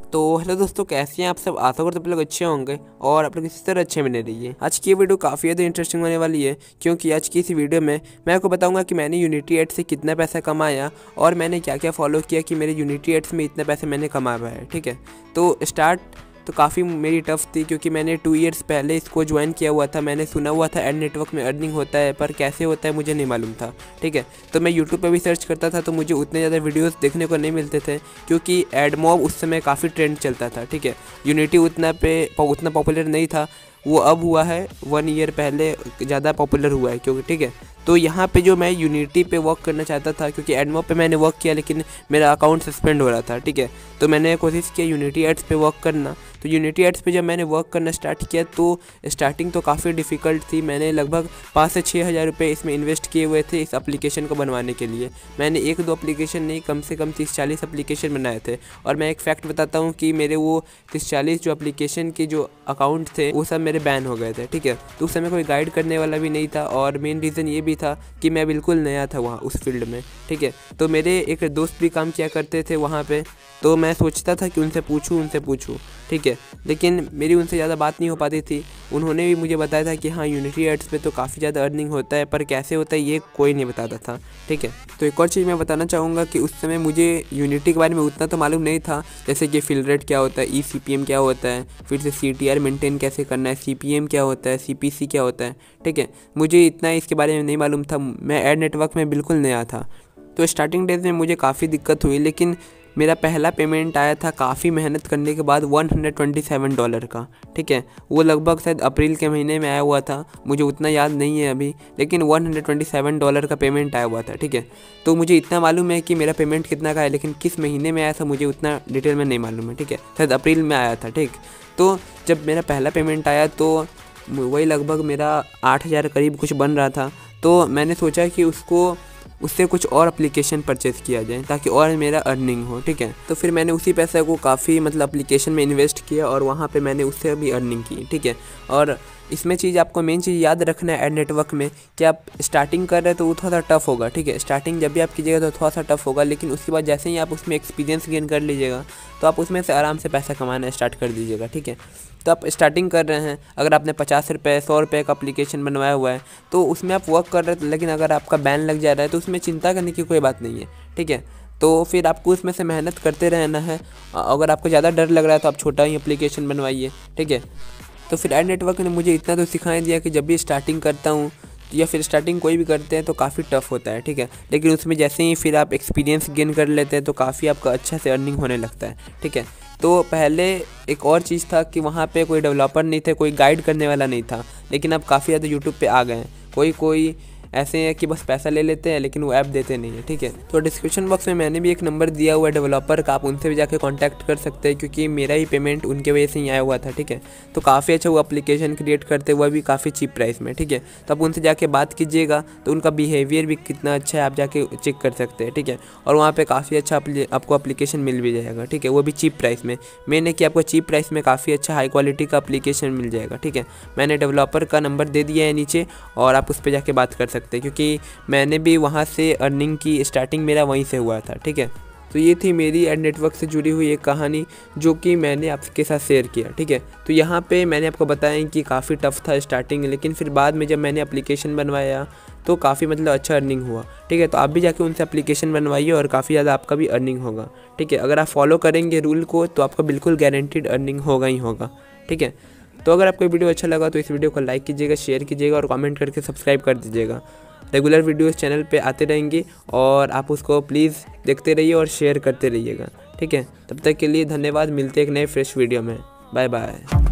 तो हेलो दोस्तों, कैसे हैं आप सब। आशा करते आप लोग अच्छे होंगे और आप लोग इसी तरह अच्छे बने रहिए। आज की ये वीडियो काफ़ी ज़्यादा इंटरेस्टिंग होने वाली है, क्योंकि आज की इस वीडियो में मैं आपको बताऊंगा कि मैंने यूनिटी एड्स से कितना पैसा कमाया और मैंने क्या क्या फॉलो किया कि मेरे यूनिटी एड्स में इतने पैसे मैंने कमा पाया। ठीक है, तो स्टार्ट तो काफ़ी मेरी टफ थी, क्योंकि मैंने 2 ईयर्स पहले इसको ज्वाइन किया हुआ था। मैंने सुना हुआ था एड नेटवर्क में अर्निंग होता है, पर कैसे होता है मुझे नहीं मालूम था। ठीक है, तो मैं यूट्यूब पे भी सर्च करता था तो मुझे उतने ज़्यादा वीडियोस देखने को नहीं मिलते थे, क्योंकि एडमॉब उस समय काफ़ी ट्रेंड चलता था। ठीक है, यूनिटी उतना पॉपुलर नहीं था, वो अब हुआ है 1 ईयर पहले ज़्यादा पॉपुलर हुआ है। क्योंकि ठीक है, तो यहाँ पे जो मैं यूनिटी पे वर्क करना चाहता था, क्योंकि एडमॉब पे मैंने वर्क किया लेकिन मेरा अकाउंट सस्पेंड हो रहा था। ठीक है, तो मैंने कोशिश किया यूनिटी एड्स पे वर्क करना। तो यूनिटी एड्स पे जब मैंने वर्क करना स्टार्ट किया तो स्टार्टिंग तो काफ़ी डिफ़िकल्ट थी। मैंने लगभग 5 से 6 हज़ार रुपये इसमें इन्वेस्ट किए हुए थे इस एप्लीकेशन को बनवाने के लिए। मैंने 1-2 एप्लीकेशन नहीं, कम से कम 30-40 एप्लीकेशन बनाए थे। और मैं एक फैक्ट बताता हूँ कि मेरे वो 30-40 जो एप्लीकेशन के जो अकाउंट थे वो सब मेरे बैन हो गए थे। ठीक है, तो उस समय कोई गाइड करने वाला भी नहीं था, और मेन रीज़न ये भी था कि मैं बिल्कुल नया था वहाँ उस फील्ड में। ठीक है, तो मेरे एक दोस्त भी काम किया करते थे वहाँ पे, तो मैं सोचता था कि उनसे पूछूं। ठीक है, लेकिन मेरी उनसे ज़्यादा बात नहीं हो पाती थी। उन्होंने भी मुझे बताया था कि हाँ, यूनिटी एड्स पे तो काफ़ी ज़्यादा अर्निंग होता है, पर कैसे होता है ये कोई नहीं बताता था। ठीक है, तो एक और चीज़ मैं बताना चाहूँगा कि उस समय मुझे यूनिटी के बारे में उतना तो मालूम नहीं था, जैसे कि फिल रेट क्या होता है, ECPM क्या होता है, फिर से CTR मेंटेन कैसे करना है, CPM क्या होता है, CPC क्या होता है। ठीक है, मुझे इतना इसके बारे में नहीं मालूम था, मैं एड नेटवर्क में बिल्कुल नया था। तो स्टार्टिंग डेज में मुझे काफ़ी दिक्कत हुई, लेकिन मेरा पहला पेमेंट आया था काफ़ी मेहनत करने के बाद $127 का। ठीक है, वो लगभग शायद अप्रैल के महीने में आया हुआ था, मुझे उतना याद नहीं है अभी, लेकिन $127 का पेमेंट आया हुआ था। ठीक है, तो मुझे इतना मालूम है कि मेरा पेमेंट कितना का है, लेकिन किस महीने में आया था मुझे उतना डिटेल में नहीं मालूम है। ठीक है, शायद अप्रैल में आया था। ठीक, तो जब मेरा पहला पेमेंट आया तो वही लगभग मेरा 8,000 करीब कुछ बन रहा था। तो मैंने सोचा कि उससे कुछ और एप्लीकेशन परचेज़ किया जाए ताकि और मेरा अर्निंग हो। ठीक है, तो फिर मैंने उसी पैसे को काफ़ी एप्लीकेशन में इन्वेस्ट किया और वहाँ पे मैंने उससे भी अर्निंग की। ठीक है, और इसमें चीज़ आपको मेन चीज़ याद रखना है एड नेटवर्क में कि आप स्टार्टिंग कर रहे हैं तो वो थोड़ा सा टफ होगा। ठीक है, स्टार्टिंग जब भी आप कीजिएगा तो थोड़ा सा टफ होगा, लेकिन उसके बाद जैसे ही आप उसमें एक्सपीरियंस गेन कर लीजिएगा तो आप उसमें से आराम से पैसा कमाना स्टार्ट कर दीजिएगा। ठीक है, तो आप स्टार्टिंग कर रहे हैं, अगर आपने 50 रुपये 100 रुपये का एप्लीकेशन बनवाया हुआ है तो उसमें आप वर्क कर रहे हैं, लेकिन अगर आपका बैन लग जा रहा है तो उसमें चिंता करने की कोई बात नहीं है। ठीक है, तो फिर आपको उसमें से मेहनत करते रहना है। अगर आपको ज़्यादा डर लग रहा है तो आप छोटा ही एप्लीकेशन बनवाइए। ठीक है, तो फिर एड नेटवर्क ने मुझे इतना तो सिखा दिया कि जब भी स्टार्टिंग करता हूँ या फिर स्टार्टिंग कोई भी करते हैं तो काफ़ी टफ होता है। ठीक है, लेकिन उसमें जैसे ही फिर आप एक्सपीरियंस गेन कर लेते हैं तो काफ़ी आपका अच्छा से अर्निंग होने लगता है। ठीक है, तो पहले एक और चीज़ था कि वहाँ पे कोई डेवलपर नहीं थे, कोई गाइड करने वाला नहीं था, लेकिन अब काफ़ी ज़्यादा यूट्यूब पे आ गए हैं। कोई ऐसे हैं कि बस पैसा ले लेते हैं लेकिन वो ऐप देते नहीं है। ठीक है, तो डिस्क्रिप्शन बॉक्स में मैंने भी एक नंबर दिया हुआ है डेवलपर का, आप उनसे भी जाके कांटेक्ट कर सकते हैं, क्योंकि मेरा ही पेमेंट उनके वजह से ही आया हुआ था। ठीक है, तो काफ़ी अच्छा वो एप्लीकेशन क्रिएट करते हुआ भी काफ़ी चीप प्राइस में। ठीक है, तो आप उनसे जाके बात कीजिएगा तो उनका बिहेवियर भी कितना अच्छा है आप जाके चेक कर सकते हैं। ठीक है, और वहाँ पर काफ़ी अच्छा आपको एप्लीकेशन मिल भी जाएगा। ठीक है, वो भी चीप प्राइस में। मेन है कि आपको चीप प्राइस में काफ़ी अच्छा हाई क्वालिटी का एप्लीकेशन मिल जाएगा। ठीक है, मैंने डेवलपर का नंबर दे दिया है नीचे और आप उस पर जाके बात कर सकते हैं, क्योंकि मैंने भी वहाँ से अर्निंग की स्टार्टिंग मेरा वहीं से हुआ था। ठीक है, तो ये थी मेरी एड नेटवर्क से जुड़ी हुई एक कहानी जो कि मैंने आपके साथ शेयर किया। ठीक है, तो यहाँ पे मैंने आपको बताया कि काफ़ी टफ था स्टार्टिंग, लेकिन फिर बाद में जब मैंने एप्लीकेशन बनवाया तो काफ़ी अच्छा अर्निंग हुआ। ठीक है, तो आप भी जाके उनसे एप्लीकेशन बनवाइए और काफ़ी ज़्यादा आपका भी अर्निंग होगा। ठीक है, अगर आप फॉलो करेंगे रूल को तो आपका बिल्कुल गारंटीड अर्निंग होगा ही होगा। ठीक है, तो अगर आपको वीडियो अच्छा लगा तो इस वीडियो को लाइक कीजिएगा, शेयर कीजिएगा और कमेंट करके सब्सक्राइब कर दीजिएगा। रेगुलर वीडियोस चैनल पे आते रहेंगे और आप उसको प्लीज़ देखते रहिए और शेयर करते रहिएगा। ठीक है, तब तक के लिए धन्यवाद, मिलते हैं एक नए फ्रेश वीडियो में। Bye bye.